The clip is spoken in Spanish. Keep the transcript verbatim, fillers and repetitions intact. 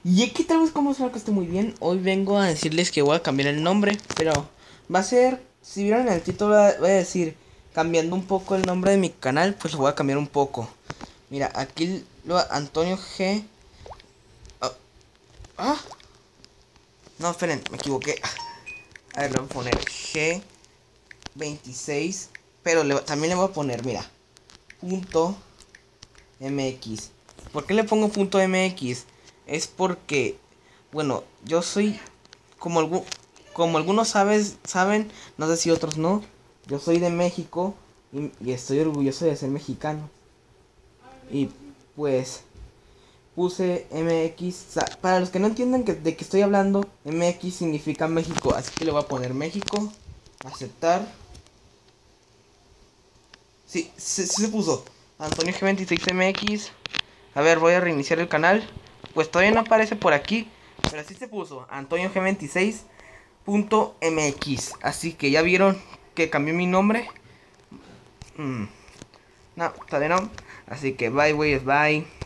Y aquí tal vez como suena que esté muy bien. Hoy vengo a decirles que voy a cambiar el nombre. Pero va a ser, si vieron en el título, voy a decir, cambiando un poco el nombre de mi canal, pues lo voy a cambiar un poco. Mira, aquí lo Antonio G. Ah, ah, no, esperen, me equivoqué. A ver, le voy a poner G veintiséis. Pero le- también le voy a poner, mira, punto M X. ¿Por qué le pongo punto M X? Es porque, bueno, yo soy, como, algu- como algunos sabes, saben, no sé si otros no, yo soy de México y, y estoy orgulloso de ser mexicano. Y pues puse M X, sa- para los que no entiendan que, de qué estoy hablando, M X significa México, así que le voy a poner México, aceptar. Sí, sí, sí se puso. Antonio G veintiséis M X. A ver, voy a reiniciar el canal. Pues todavía no aparece por aquí. Pero así se puso. Antonio G veintiséis punto M X. Así que ya vieron que cambié mi nombre. Mm, no, todavía no. Así que bye, wey, bye.